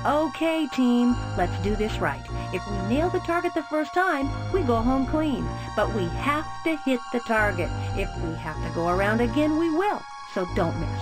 Okay, team, let's do this right. If we nail the target the first time, we go home clean. But we have to hit the target. If we have to go around again, we will. So don't miss.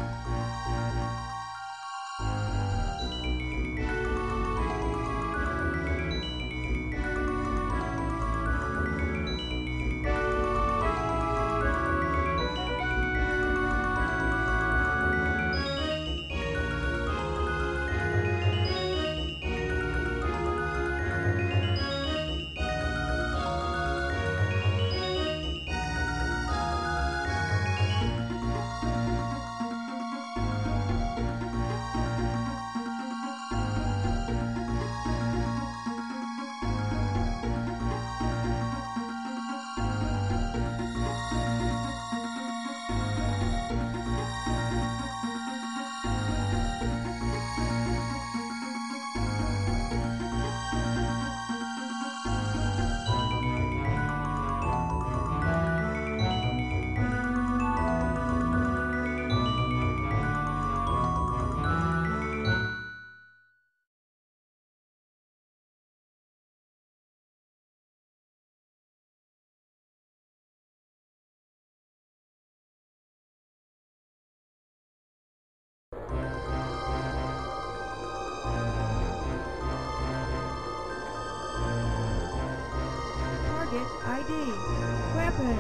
Target ID. Weapon.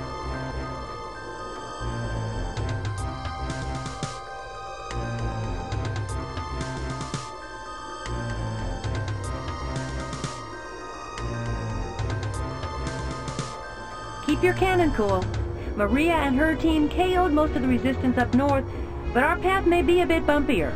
Keep your cannon cool. Maria and her team KO'd most of the resistance up north, but our path may be a bit bumpier.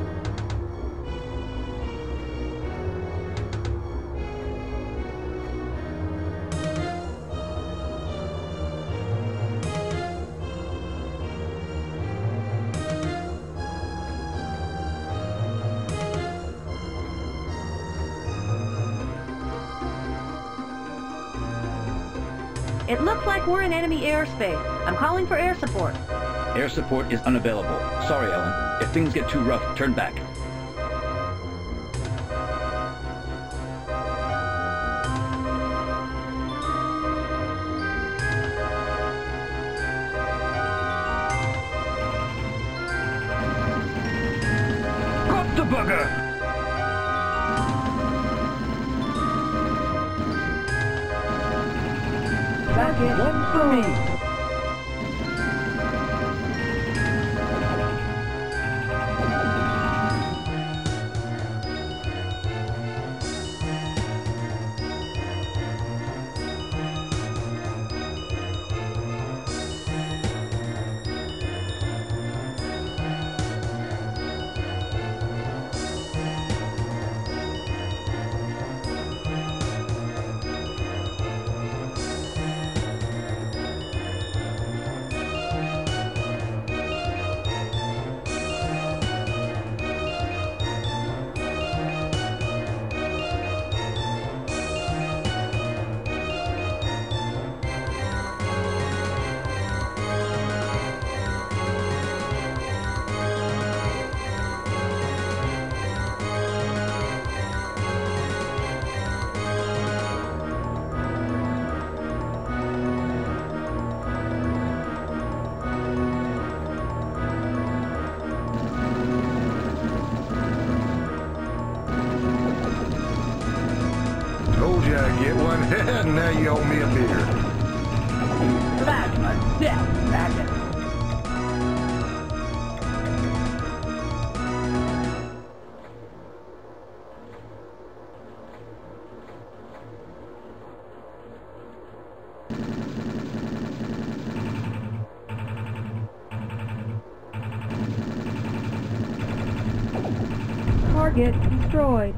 It looks like we're in enemy airspace. I'm calling for air support. Air support is unavailable. Sorry, Ellen. If things get too rough, turn back. Got the bugger! Target One for me. Told you I'd get one. Now you owe me a beer. That's a death racket. Target destroyed.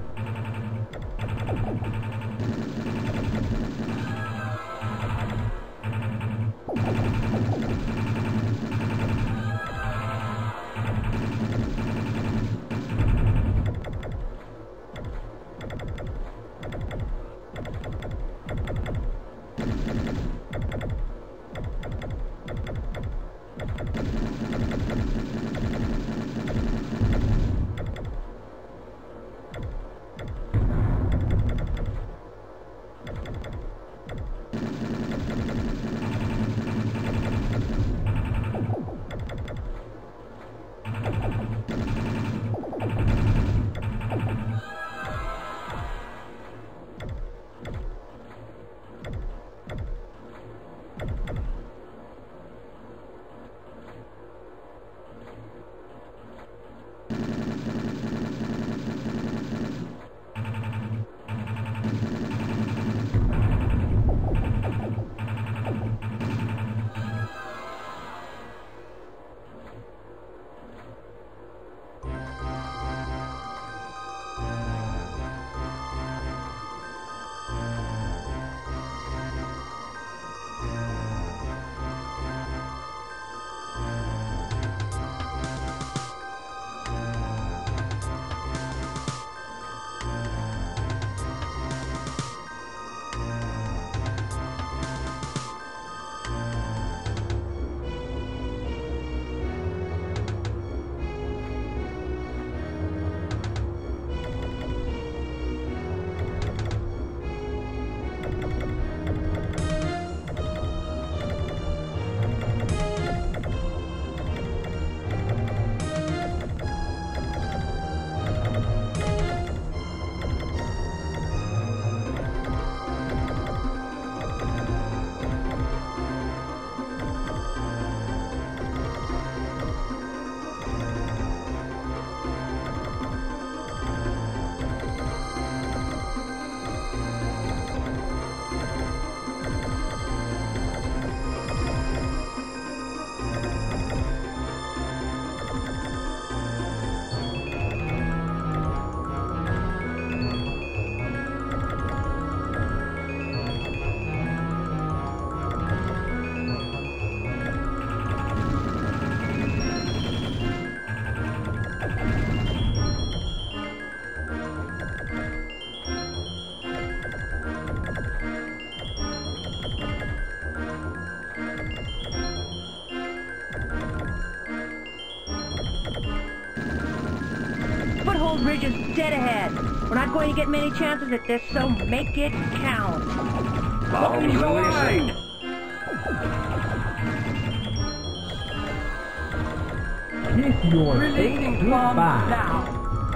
Foothold Ridge is dead ahead. We're not going to get many chances at this, so make it count. Bombs releasing. Kiss your fate goodbye. Now.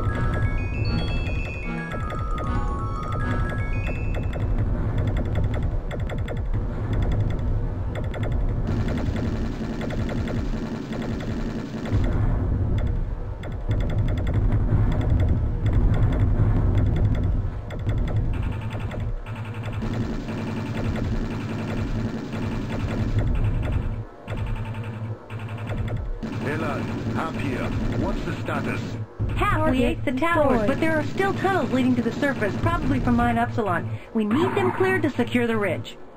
Up here. What's the status? We ate the towers, but there are still tunnels leading to the surface, probably from Mine Upsilon. We need them cleared to secure the ridge.